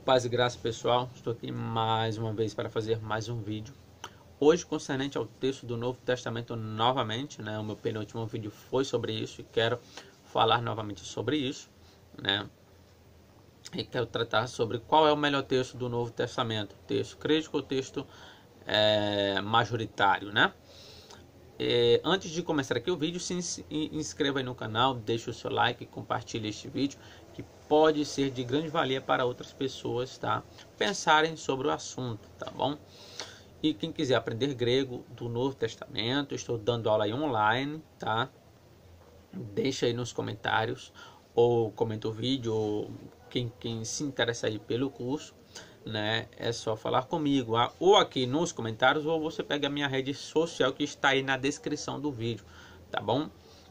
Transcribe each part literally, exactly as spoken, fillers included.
Paz e graça, pessoal. Estou aqui mais uma vez para fazer mais um vídeo. Hoje concernente ao texto do Novo Testamento novamente, né? O meu penúltimo vídeo foi sobre isso e quero falar novamente sobre isso, né? E quero tratar sobre qual é o melhor texto do Novo Testamento, texto crítico ou texto é, majoritário, né? E, antes de começar aqui o vídeo, se inscreva aí no canal, deixe o seu like, compartilhe este vídeo, que pode ser de grande valia para outras pessoas, tá? Pensarem sobre o assunto, tá bom? E quem quiser aprender grego do Novo Testamento, estou dando aula aí online, tá? Deixa aí nos comentários, ou comenta o vídeo, ou quem, quem se interessa aí pelo curso, né? É só falar comigo, ah, ou aqui nos comentários, ou você pega a minha rede social que está aí na descrição do vídeo, tá bom?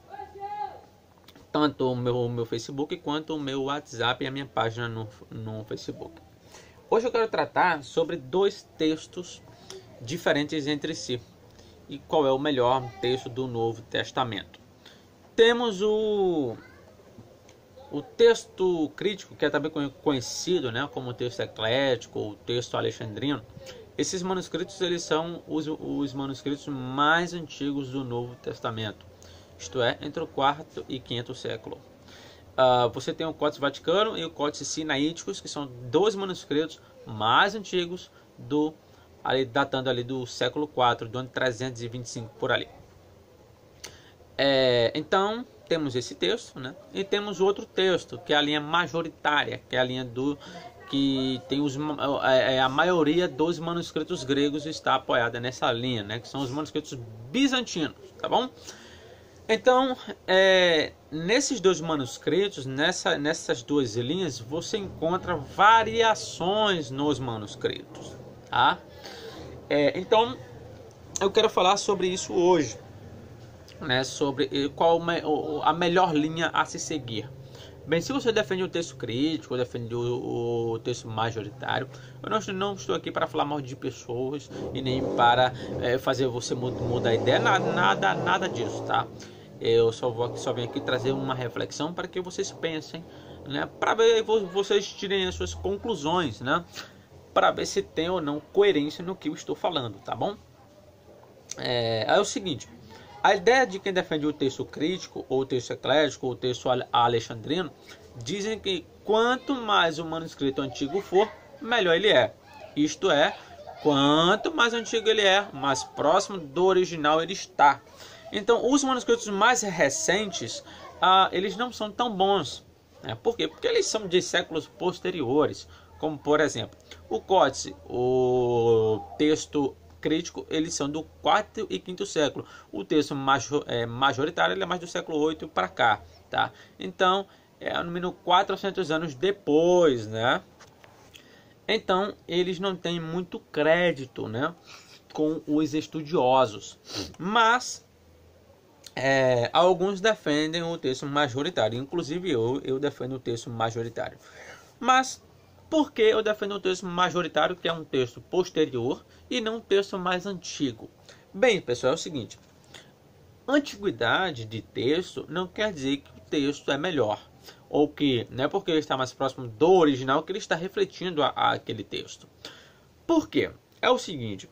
Tanto o meu, meu Facebook quanto o meu WhatsApp e a minha página no, no Facebook. Hoje eu quero tratar sobre dois textos diferentes entre si. E qual é o melhor texto do Novo Testamento? Temos o, o texto crítico, que é também conhecido, né, como o texto eclético ou o texto alexandrino. Esses manuscritos eles são os, os manuscritos mais antigos do Novo Testamento. Isto é, entre o quarto e quinto século. Uh, você tem o Códice Vaticano e o Códice Sinaíticos, que são dois manuscritos mais antigos, do, ali, datando ali do século quatro, do ano trezentos e vinte e cinco, por ali. É, então, temos esse texto, né? E temos outro texto, que é a linha majoritária, que é a linha do... que tem os, é, a maioria dos manuscritos gregos está apoiada nessa linha, né? Que são os manuscritos bizantinos, tá bom? Então, é, nesses dois manuscritos, nessa, nessas duas linhas, você encontra variações nos manuscritos, tá? É, então, eu quero falar sobre isso hoje, né? Sobre qual a melhor linha a se seguir. Bem, se você defende o texto crítico, defende o, o texto majoritário, eu não, não estou aqui para falar mal de pessoas e nem para é, fazer você mudar a ideia, nada, nada, nada disso, tá? Eu só vou só venho aqui trazer uma reflexão para que vocês pensem, né? Para ver vocês tirem as suas conclusões, né? Para ver se tem ou não coerência no que eu estou falando, tá bom? É, é o seguinte. A ideia de quem defende o texto crítico, ou o texto eclético, ou o texto alexandrino, dizem que quanto mais o manuscrito antigo for, melhor ele é. Isto é, quanto mais antigo ele é, mais próximo do original ele está. Então, os manuscritos mais recentes, ah, eles não são tão bons. Né? Por quê? Porque eles são de séculos posteriores. Como, por exemplo, o Códice, o texto crítico, eles são do quarto e quinto século. O texto major, é, majoritário ele é mais do século oito para cá, tá? Então, é no mínimo quatrocentos anos depois, né? Então, eles não têm muito crédito, né, com os estudiosos. Mas é, alguns defendem o texto majoritário. Inclusive eu, eu defendo o texto majoritário. Mas por que eu defendo o texto majoritário, que é um texto posterior, e não um texto mais antigo? Bem, pessoal, é o seguinte. Antiguidade de texto não quer dizer que o texto é melhor. Ou que não é porque ele está mais próximo do original que ele está refletindo a, a aquele texto. Por quê? É o seguinte.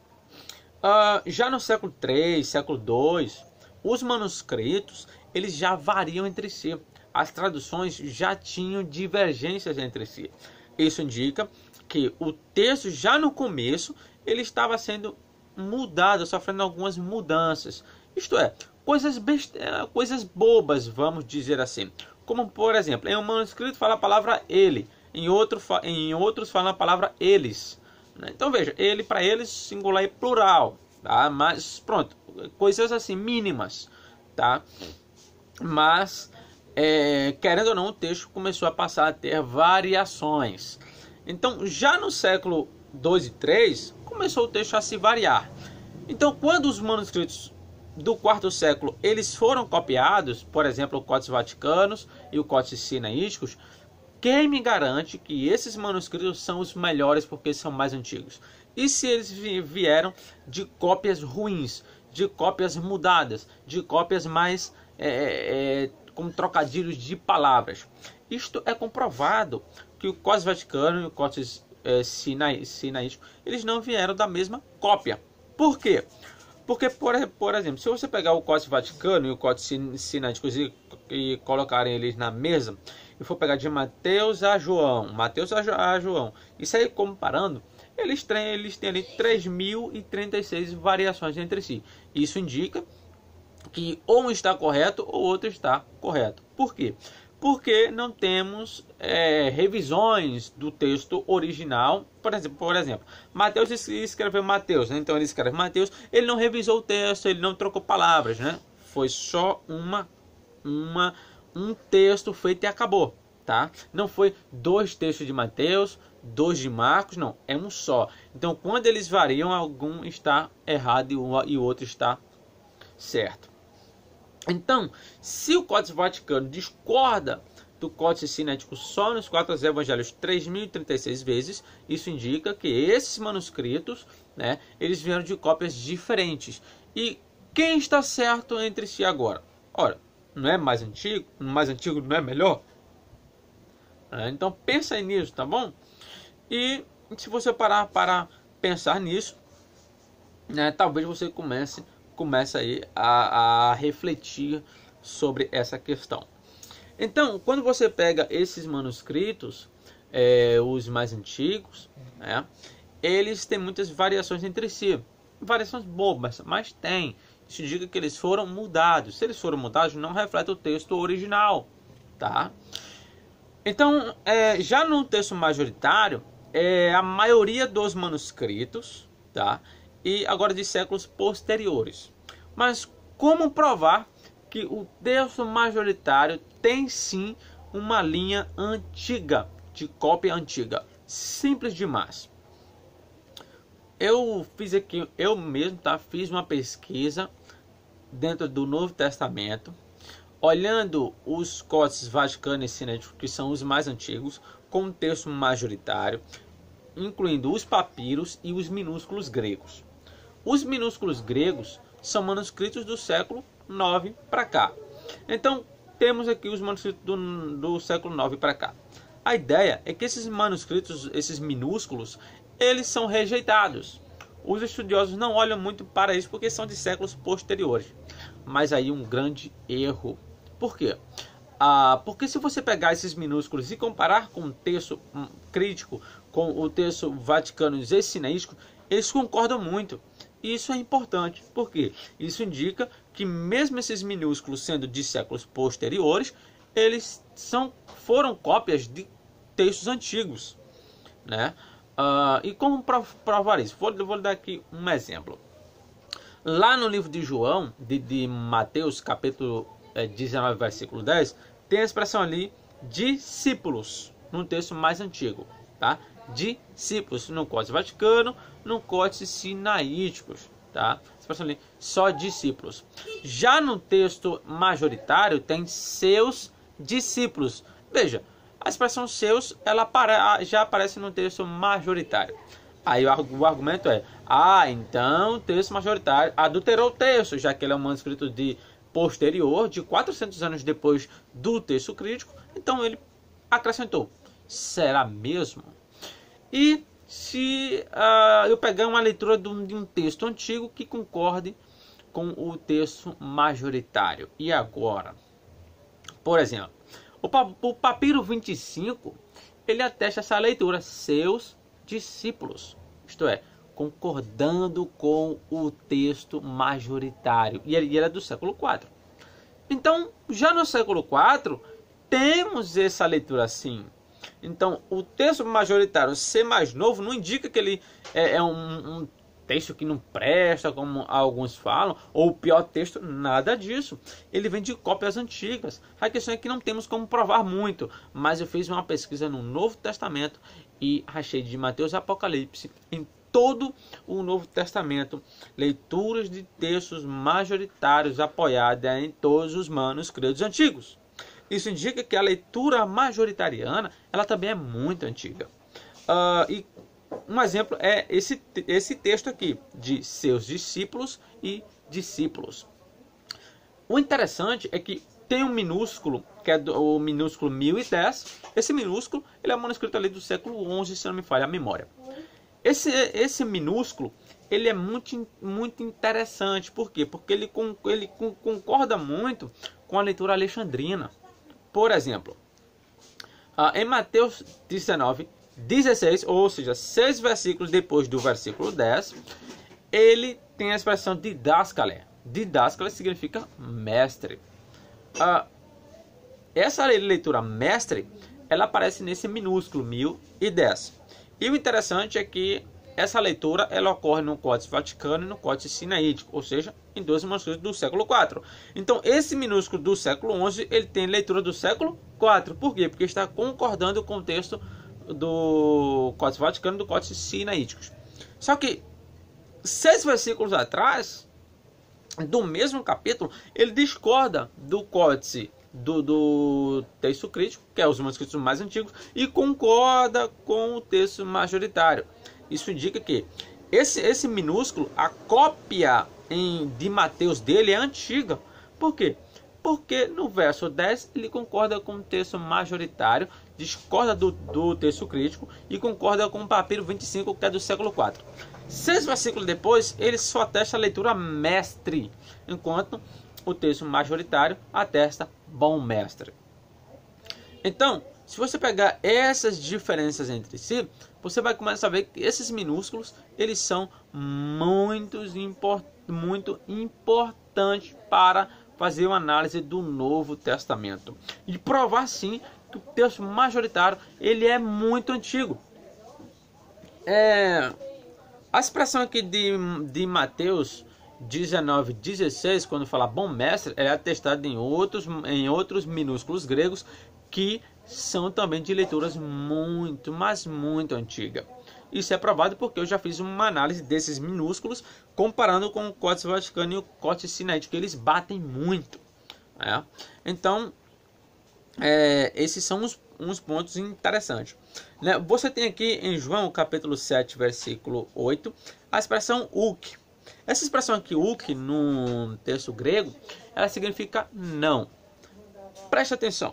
Uh, já no século três, século dois, os manuscritos eles já variam entre si. As traduções já tinham divergências entre si. Isso indica que o texto já no começo ele estava sendo mudado, sofrendo algumas mudanças. Isto é, coisas, best... coisas bobas, vamos dizer assim. Como, por exemplo, em um manuscrito fala a palavra ele, em, outro, em outros fala a palavra eles. Então veja, ele para eles, singular e plural. Tá? Mas pronto, coisas assim mínimas. Tá? Mas... É, querendo ou não, o texto começou a passar a ter variações. Então, já no século dois e três, começou o texto a se variar. Então, quando os manuscritos do quarto século eles foram copiados, por exemplo, o Códice Vaticanos e o Códice Sinaíticos, quem me garante que esses manuscritos são os melhores porque são mais antigos? E se eles vieram de cópias ruins, de cópias mudadas, de cópias mais... É, é, com trocadilhos de palavras. Isto é comprovado que o Códice Vaticano e o Códice é, Sinaítico, eles não vieram da mesma cópia. Por quê? Porque, por, por exemplo, se você pegar o Códice Vaticano e o Códice Sinaítico e, e colocarem eles na mesa, e for pegar de Mateus a João, Mateus a, jo, a João, e sair comparando, eles têm, eles têm ali três mil e trinta e seis variações entre si. Isso indica que ou um está correto ou outro está correto. Por quê? Porque não temos é, revisões do texto original. Por exemplo, por exemplo, Mateus escreveu Mateus, né? Então ele escreve Mateus, ele não revisou o texto, ele não trocou palavras, né? Foi só uma, uma, um texto feito e acabou, tá? Não foi dois textos de Mateus, dois de Marcos, não, é um só. Então quando eles variam, algum está errado e o outro está certo. Então, se o Códice Vaticano discorda do Códice Sinaítico só nos quatro evangelhos três mil e trinta e seis vezes, isso indica que esses manuscritos, né, eles vieram de cópias diferentes. E quem está certo entre si agora? Ora, não é mais antigo? Mais antigo não é melhor? É, então pensa aí nisso, tá bom? E se você parar para pensar nisso, né, talvez você comece começa aí a, a refletir sobre essa questão. Então, quando você pega esses manuscritos, é, os mais antigos, né, eles têm muitas variações entre si. Variações bobas, mas tem. Isso indica que eles foram mudados. Se eles foram mudados, não reflete o texto original, tá? Então, é, já no texto majoritário, é, a maioria dos manuscritos, tá? E agora de séculos posteriores. Mas como provar que o texto majoritário tem sim uma linha antiga, de cópia antiga? Simples demais. Eu fiz aqui, eu mesmo, tá? Fiz uma pesquisa dentro do Novo Testamento, olhando os códices Vaticano e Sinaítico, que são os mais antigos, com o texto majoritário, incluindo os papiros e os minúsculos gregos. Os minúsculos gregos são manuscritos do século nove para cá. Então, temos aqui os manuscritos do, do século nove para cá. A ideia é que esses manuscritos, esses minúsculos, eles são rejeitados. Os estudiosos não olham muito para isso porque são de séculos posteriores. Mas aí um grande erro. Por quê? Ah, porque se você pegar esses minúsculos e comparar com o texto um, crítico, com o texto Vaticano e Sinaítico, eles concordam muito. E isso é importante, porque isso indica que mesmo esses minúsculos sendo de séculos posteriores, eles são, foram cópias de textos antigos, né? Uh, e como provar isso? Vou, vou dar aqui um exemplo. Lá no livro de João, de, de Mateus, capítulo é, dezenove, versículo dez, tem a expressão ali, discípulos, no texto mais antigo, tá? Discípulos, no Códice Vaticano, no Códice Sinaíticos, tá? Expressão ali, só discípulos. Já no texto majoritário, tem seus discípulos. Veja, a expressão seus, ela já aparece no texto majoritário. Aí o argumento é, ah, então o texto majoritário adulterou o texto, já que ele é um manuscrito de posterior, de quatrocentos anos depois do texto crítico, então ele acrescentou. Será mesmo? E se uh, eu pegar uma leitura de um, de um texto antigo que concorde com o texto majoritário. E agora? Por exemplo, o, o papiro vinte e cinco, ele atesta essa leitura, seus discípulos. Isto é, concordando com o texto majoritário. E ele era do século quatro. Então, já no século quatro, temos essa leitura assim. Então, o texto majoritário ser mais novo não indica que ele é, é um, um texto que não presta, como alguns falam, ou o pior texto, nada disso. Ele vem de cópias antigas. A questão é que não temos como provar muito, mas eu fiz uma pesquisa no Novo Testamento e achei de Mateus e Apocalipse, em todo o Novo Testamento, leituras de textos majoritários apoiadas em todos os manuscritos antigos. Isso indica que a leitura majoritariana, ela também é muito antiga. Uh, e um exemplo é esse, esse texto aqui, de seus discípulos e discípulos. O interessante é que tem um minúsculo que é do, o minúsculo mil e dez. Esse minúsculo, ele é um manuscrito ali do século onze, se não me falha a memória. Esse, esse minúsculo, ele é muito, muito interessante. Por quê? Porque ele, ele concorda muito com a leitura alexandrina. Por exemplo, em Mateus dezenove, dezesseis, ou seja, seis versículos depois do versículo dez, ele tem a expressão didáscale. Didáscale significa mestre. Essa leitura mestre, ela aparece nesse minúsculo mil e dez. E o interessante é que essa leitura ela ocorre no Códice Vaticano e no Códice Sinaítico, ou seja, em dois manuscritos do século quatro. Então, esse minúsculo do século onze, ele tem leitura do século quatro. Por quê? Porque está concordando com o texto do Códice Vaticano e do Códice Sinaítico. Só que, seis versículos atrás, do mesmo capítulo, ele discorda do Códice Do, do texto crítico, que é os manuscritos mais antigos, e concorda com o texto majoritário. Isso indica que esse, esse minúsculo, a cópia em, de Mateus dele é antiga. Por quê? Porque no verso dez ele concorda com o texto majoritário, discorda do, do texto crítico e concorda com o papiro vinte e cinco, que é do século quatro. Seis versículos depois, ele só atesta a leitura mestre, enquanto o texto majoritário atesta bom mestre. Então, se você pegar essas diferenças entre si, você vai começar a ver que esses minúsculos, eles são muito, import, muito importantes para fazer uma análise do Novo Testamento. E provar, sim, que o texto majoritário, ele é muito antigo. É, a expressão aqui de, de Mateus dezenove, dezesseis, quando fala bom mestre, é atestado em outros, em outros minúsculos gregos que são também de leituras muito, mas muito antigas. Isso é provado porque eu já fiz uma análise desses minúsculos comparando com o Códice Vaticano e o Códice Sinaítico, que eles batem muito. Né? Então, é, esses são os, uns pontos interessantes. Né? Você tem aqui em João capítulo sete, versículo oito, a expressão uk. Essa expressão aqui, uk, no texto grego, ela significa não. Preste atenção.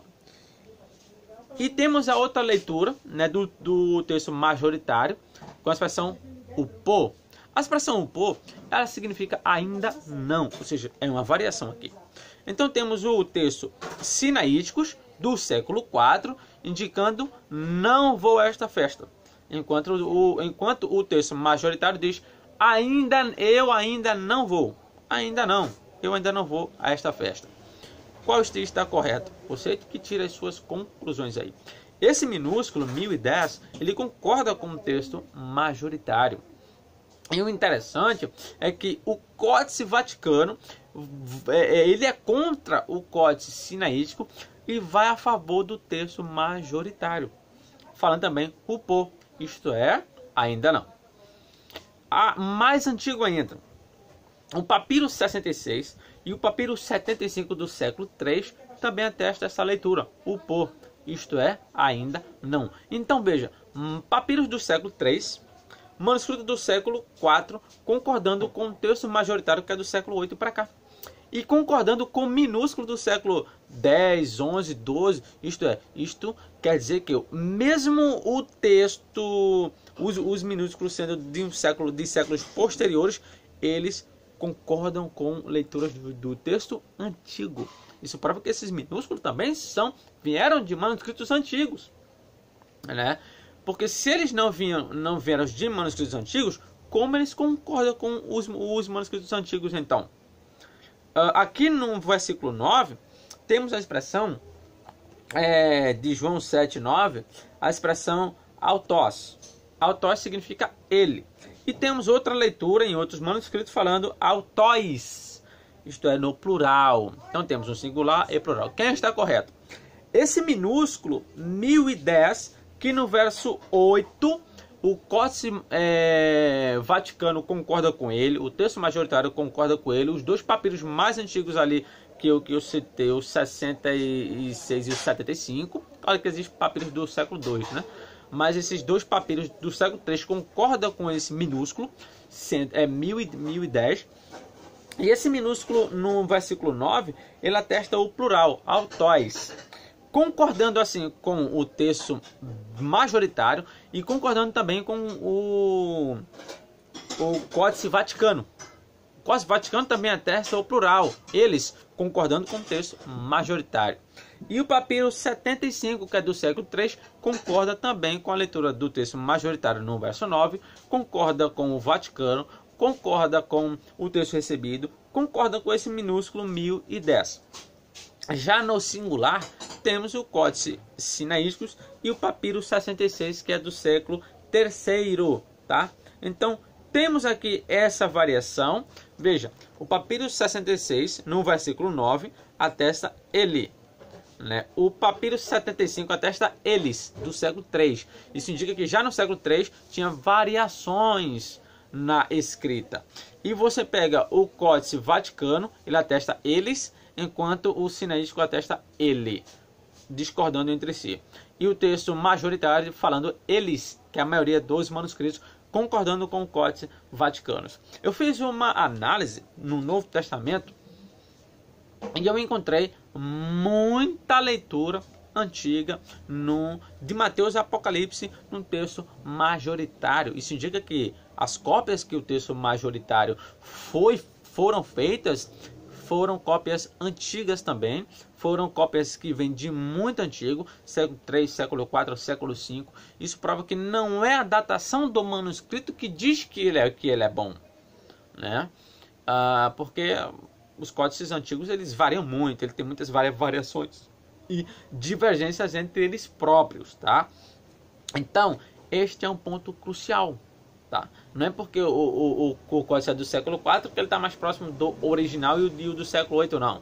E temos a outra leitura, né, do, do texto majoritário, com a expressão upô. A expressão upô, ela significa ainda não, ou seja, é uma variação aqui. Então temos o texto sinaíticos do século quatro, indicando não vou a esta festa. Enquanto o, enquanto o texto majoritário diz ainda, eu ainda não vou. Ainda não, eu ainda não vou a esta festa. Qual estilo está correto? Você que tira as suas conclusões aí. Esse minúsculo mil e dez, ele concorda com o texto majoritário. E o interessante é que o Códice Vaticano, ele é contra o Códice Sinaítico e vai a favor do texto majoritário. Falando também o pô, isto é, ainda não. A mais antigo ainda, o papiro sessenta e seis e o papiro setenta e cinco do século três também atesta essa leitura, o pô, isto é, ainda não. Então veja, papiros do século três, manuscrito do século quatro, concordando com o texto majoritário que é do século oito para cá. E concordando com o minúsculo do século dez, onze, doze, isto é, isto quer dizer que mesmo o texto, os, os minúsculos sendo de um século, de séculos posteriores, eles concordam com leituras do, do texto antigo. Isso prova que esses minúsculos também são, vieram de manuscritos antigos, né? Porque se eles não, vinham, não vieram de manuscritos antigos, como eles concordam com os, os manuscritos antigos então? Uh, aqui no versículo nove, temos a expressão é, de João sete, nove, a expressão autós. Autós significa ele. E temos outra leitura em outros manuscritos falando autóis, isto é, no plural. Então temos um singular e plural. Quem está correto? Esse minúsculo mil e dez, que no verso oito, o Códice é, Vaticano concorda com ele, o texto majoritário concorda com ele, os dois papiros mais antigos ali que eu, que eu citei, o sessenta e seis e o setenta e cinco, olha que existem papiros do século dois, né? Mas esses dois papiros do século três concordam com esse minúsculo, é mil e dez. E esse minúsculo no versículo nove, ele atesta o plural, autóis. concordando assim com o texto majoritário e concordando também com o, o Códice Vaticano. O Códice Vaticano também atesta o plural, eles concordando com o texto majoritário. E o papiro setenta e cinco, que é do século três, concorda também com a leitura do texto majoritário no verso nove, concorda com o Vaticano, concorda com o texto recebido, concorda com esse minúsculo mil e dez. Já no singular, temos o Códice Sinaíticos e o papiro sessenta e seis, que é do século terceiro, tá? Então, temos aqui essa variação. Veja, o papiro sessenta e seis, no versículo nove, atesta ele. Né? O papiro setenta e cinco atesta eles, do século três. Isso indica que já no século três tinha variações na escrita. E você pega o Códice Vaticano, ele atesta eles, enquanto o Sinaítico atesta ele, discordando entre si. E o texto majoritário falando eles, que é a maioria dos manuscritos, concordando com o Códice Vaticano. Eu fiz uma análise no Novo Testamento e eu encontrei muita leitura antiga no, de Mateus e Apocalipse no texto majoritário. Isso indica que as cópias que o texto majoritário foi, foram feitas foram cópias antigas também. Foram cópias que vêm de muito antigo, século três, século quatro, século cinco. Isso prova que não é a datação do manuscrito que diz que ele é, que ele é bom, né? Ah, porque os códices antigos eles variam muito, ele tem muitas variações e divergências entre eles próprios, tá? Então, este é um ponto crucial, tá? Não é porque o, o, o, o códice é do século quatro que ele está mais próximo do original e o, e o do século oito não.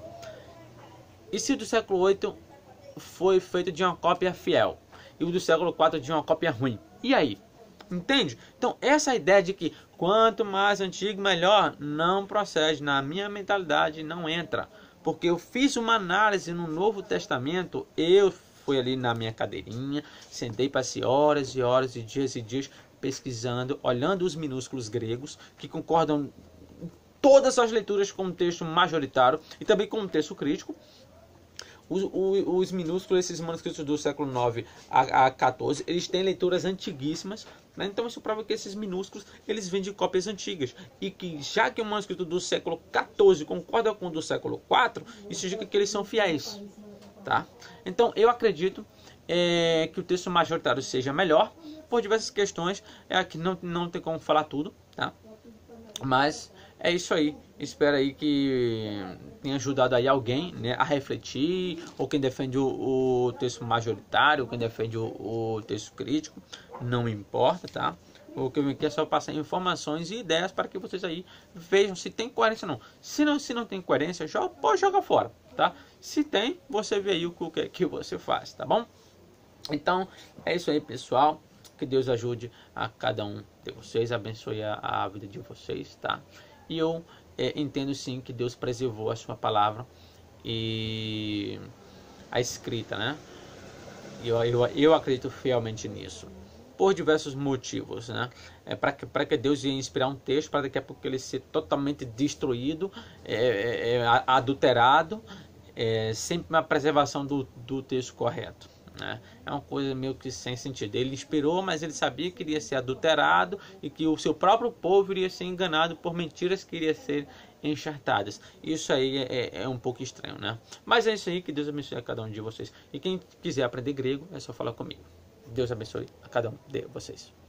E se o do século oito foi feito de uma cópia fiel e o do século quatro de uma cópia ruim? E aí? Entende? Então, essa ideia de que quanto mais antigo, melhor, não procede. Na minha mentalidade, não entra. Porque eu fiz uma análise no Novo Testamento, eu fui ali na minha cadeirinha, sentei, passei horas e horas e dias e dias pesquisando, olhando os minúsculos gregos, que concordam todas as leituras com o texto majoritário e também com o texto crítico. Os, os, os minúsculos, esses manuscritos do século nove a, a quatorze, eles têm leituras antiguíssimas, né? Então isso prova que esses minúsculos eles vêm de cópias antigas. E que já que o manuscrito do século quatorze concorda com o do século quatro, isso indica que eles são fiéis. Tá? Então eu acredito é, que o texto majoritário seja melhor, por diversas questões, é que não, não tem como falar tudo, tá? Mas é isso aí. Espero aí que tenha ajudado aí alguém, né, a refletir, ou quem defende o, o texto majoritário, ou quem defende o, o texto crítico, não importa, tá? O que eu venho aqui é só passar informações e ideias para que vocês aí vejam se tem coerência ou não. Se não, se não tem coerência, joga, pode jogar fora, tá? Se tem, você vê aí o que, que você faz, tá bom? Então, é isso aí, pessoal. Que Deus ajude a cada um de vocês, abençoe a, a vida de vocês, tá? E eu é, entendo sim que Deus preservou a sua palavra e a escrita, né? E eu, eu, eu acredito fielmente nisso, por diversos motivos, né? É para que, para que Deus ia inspirar um texto, para daqui a pouco ele ser totalmente destruído, é, é, é, adulterado, é, sempre uma preservação do, do texto correto. É uma coisa meio que sem sentido. Ele inspirou, mas ele sabia que iria ser adulterado e que o seu próprio povo iria ser enganado por mentiras que iriam ser enxertadas. Isso aí é, é um pouco estranho, né? Mas é isso aí, que Deus abençoe a cada um de vocês. E quem quiser aprender grego, é só falar comigo. Deus abençoe a cada um de vocês.